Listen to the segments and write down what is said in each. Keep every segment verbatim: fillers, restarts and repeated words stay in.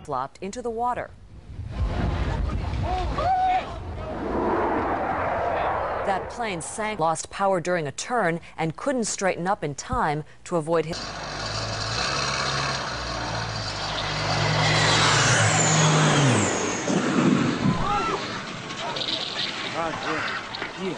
flopped into the water. That plane sank, lost power during a turn, and couldn't straighten up in time to avoid his. Yeah.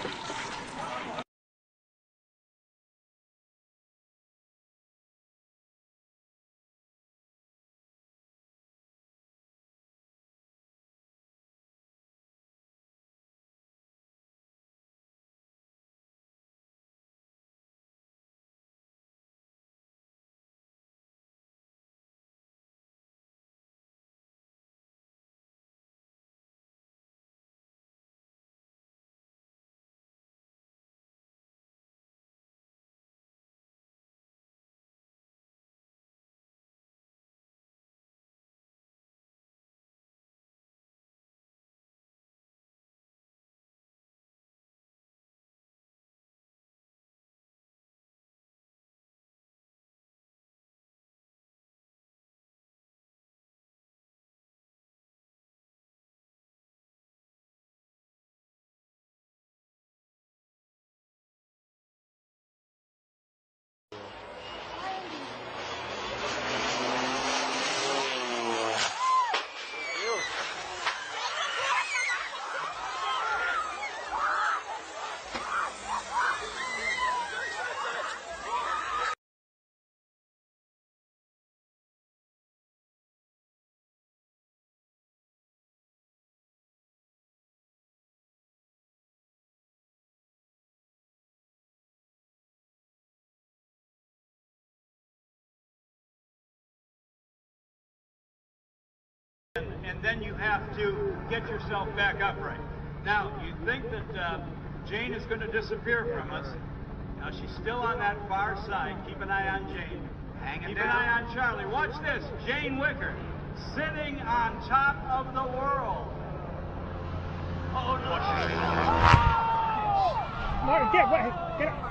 And then you have to get yourself back upright. Now, you think that uh, Jane is going to disappear from us. Now, she's still on that far side. Keep an eye on Jane. Hanging Keep down. an eye on Charlie. Watch this. Jane Wicker sitting on top of the world. Oh, no. Martin, get away. Get up.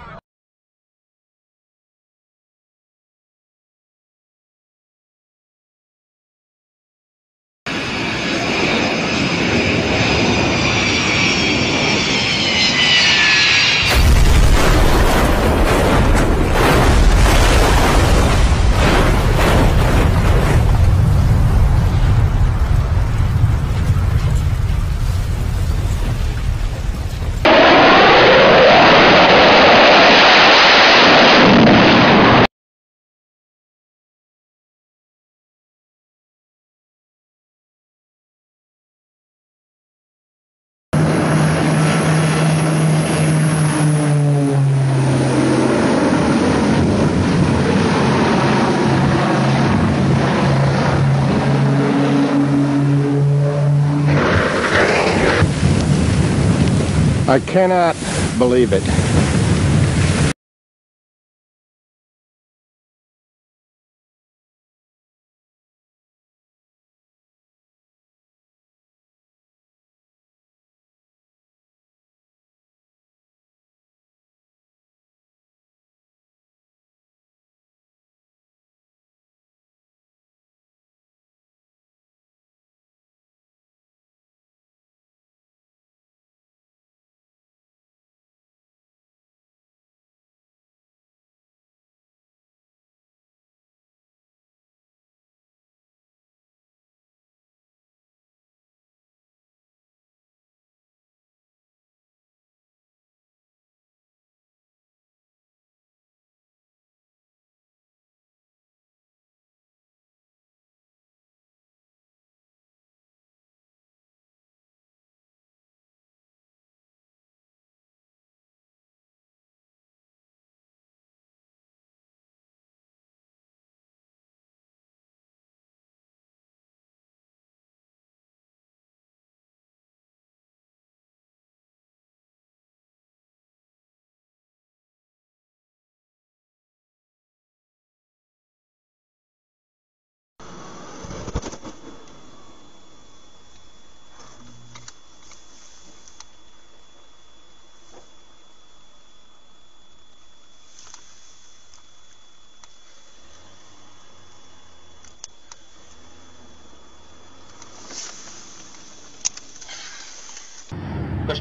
I cannot believe it.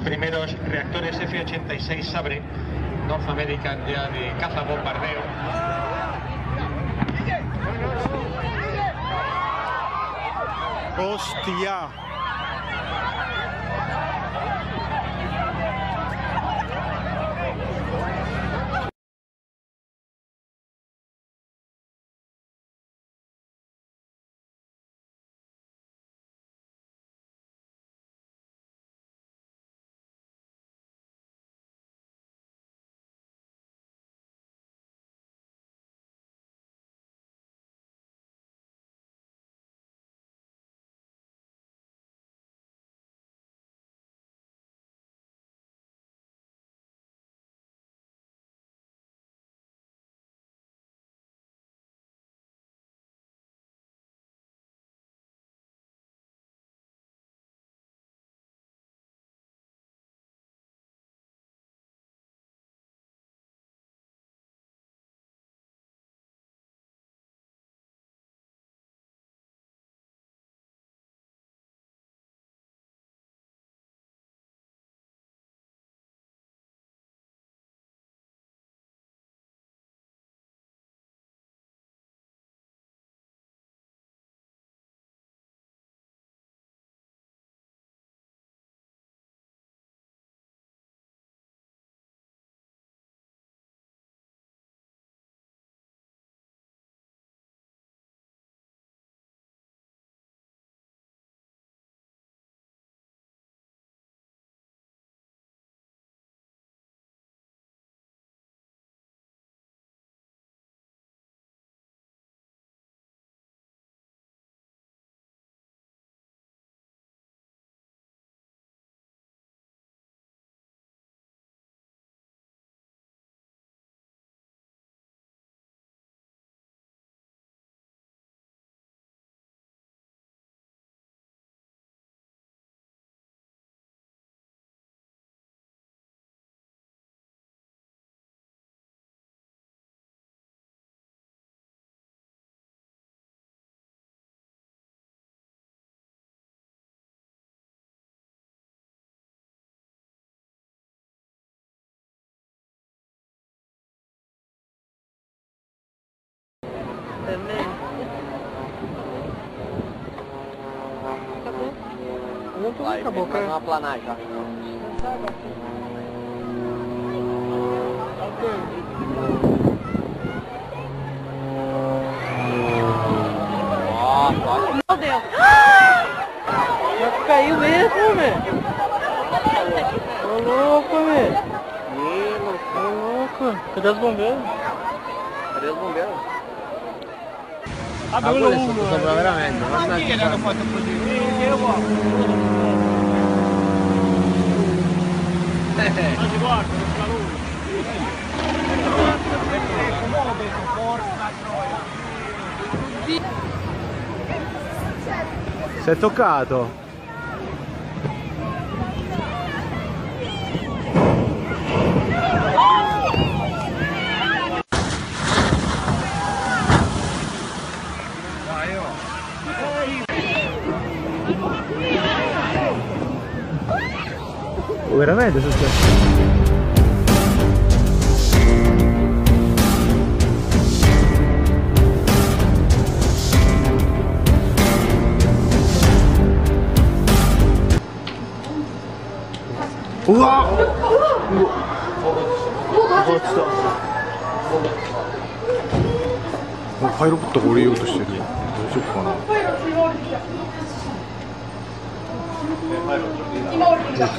primeros reactores F ochenta y seis Sabre, North American ya de caza bombardeo. ¡Hostia! Vai, acabou, vai não aplanar já. Nossa, olha. Meu Deus! Já caiu mesmo, velho. Ô louco, velho. Ô louco. Cadê os bombeiros? Cadê os bombeiros? Ah, quello uno sopra veramente. Ma chi l'hanno fatto così? Che io guardo. Ma si guarda, non fa lui. Muove, porca troia. Si è toccato. Oh, veramente è successo? 우와! 이거 진짜. 어, 파이로부터降りようとしてる。どうしよっかな。どうした？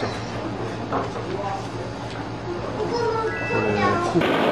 これ。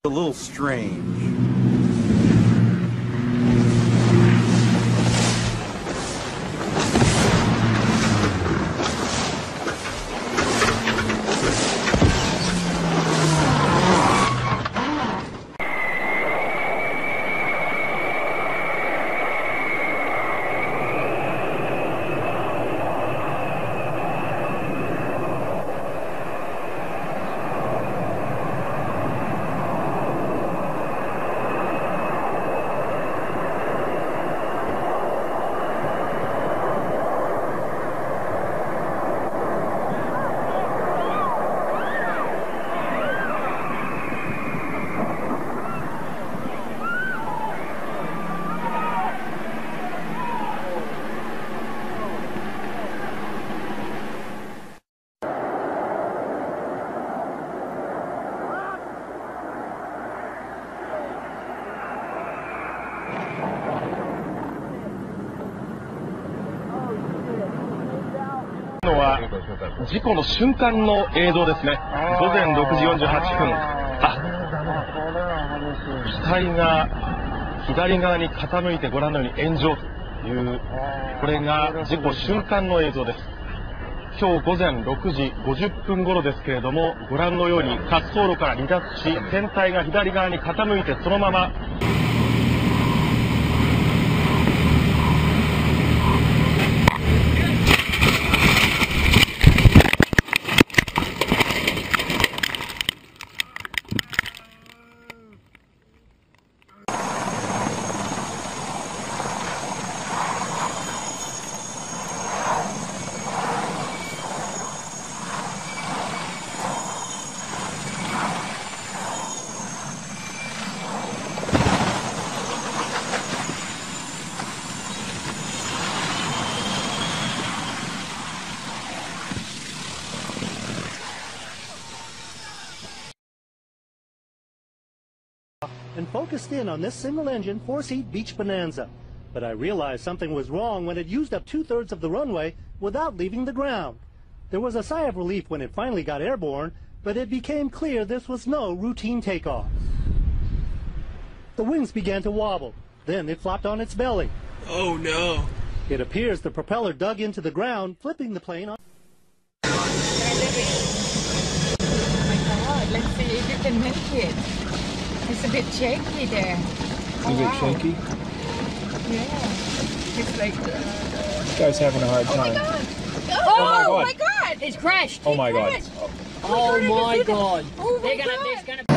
A little strange. のは事故の瞬間の映像ですね。ごぜんろくじよんじゅうはっぷん。あ、機体が左側に傾いてご覧のように炎上という、これが事故瞬間の映像です。今日ごぜんろくじごじゅっぷん頃ですけれども、ご覧のように滑走路から離脱し、船体が左側に傾いてそのまま and focused in on this single-engine four-seat beach bonanza. But I realized something was wrong when it used up two-thirds of the runway without leaving the ground. There was a sigh of relief when it finally got airborne, but it became clear this was no routine takeoff. The wings began to wobble. Then it flopped on its belly. Oh no! It appears the propeller dug into the ground, flipping the plane on. Oh my God, let's see if you can make it. It's a bit shaky there. Is Oh, it wow. shaky? Yeah. It's like... Uh, This guy's having a hard oh time. my God! Oh, Oh, my my God! It's crashed! Oh my It God. crashed. Oh my God. Oh my They're gonna, God! there's gonna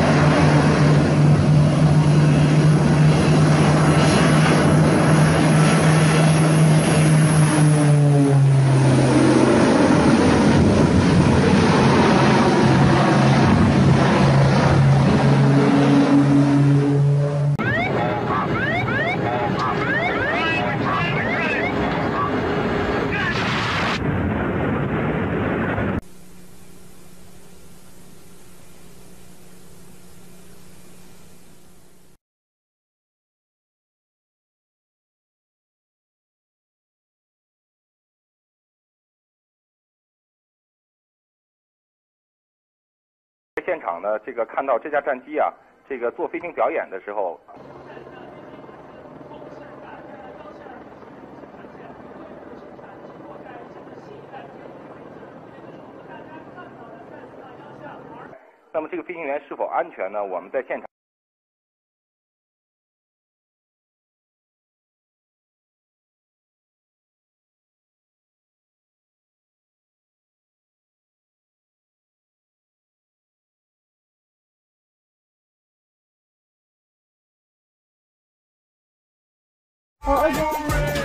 在现场呢，这个看到这架战机啊，这个做飞行表演的时候。那么这个飞行员是否安全呢？我们在现场。 Oh,